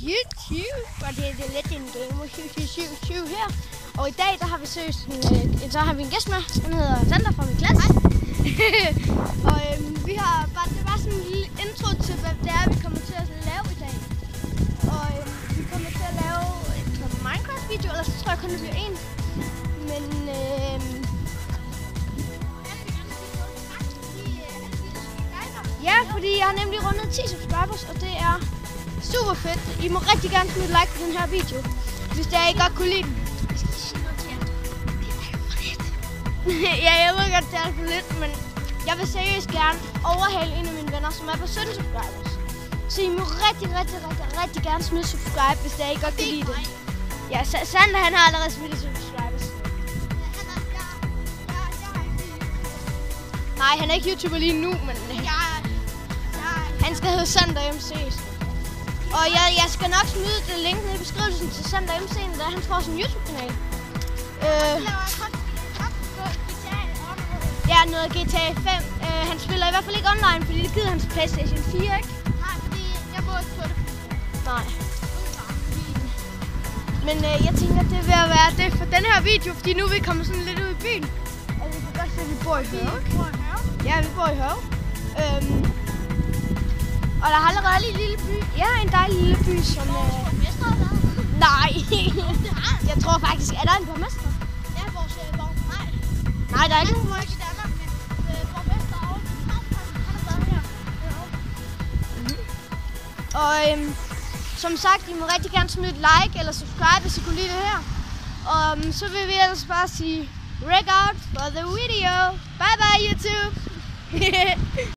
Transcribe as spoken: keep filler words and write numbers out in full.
YouTube, og det er The Legend Gamer syv syv syv syv her. Og i dag der har vi seriøst en, øh, så har vi en gæst med, han hedder Sander fra min klasse. og øhm, vi har bare, det var sådan en lille intro til, hvad det er, vi kommer til at lave i dag. Og øhm, vi kommer til at lave en Minecraft-video, eller så tror jeg kun det bliver en. Men øhm, ja, fordi jeg har nemlig rundet ti subscribers, og det er super fedt. I må rigtig gerne smide et like på den her video, hvis det er, I godt kunne lide den. Jeg skal sige noget til jer. Det er alt for lidt. Ja, jeg ved godt, det er alt for lidt, men jeg vil seriøst gerne overhale en af mine venner, som er på sytten subscribers. Så I må rigtig, rigtig, rigtig, rigtig gerne smide subscribe, hvis det er, I godt kan lide det. Ja, Sander, han har allerede smidt subscribers. Nej, han er ikke YouTuber lige nu, men han skal hedde Sander M C. Og jeg, jeg skal nok smide det link ned i beskrivelsen til Sander M C, da han får sin YouTube-kanal. Øh, ja, noget G T A fem. Øh, han spiller i hvert fald ikke online, fordi det gider hans PlayStation fire, ikke? Nej, fordi jeg må ikke få det. Nej. Men øh, jeg tænker, det vil være det for den her video, fordi nu er vi kommet sådan lidt ud i byen. Og vi kan godt se, at vi bor i Høve. Ja, vi bor i Høve. Øhm, og der er allerede lige en lille by. Ja, en dejlig lille by, som... Øh... Nej, jeg tror faktisk, er der en borgmester? Ja, vores øh, borg. Nej. Nej, der er ikke nogen. Jeg ikke i Danmark, men øh, borgmester og han er stadig her. Mm-hmm. Og øhm, som sagt, I må rigtig gerne smide et like eller subscribe, hvis I kunne lide det her. Og um, så vil vi ellers bare sige, check out for the video. Bye bye YouTube.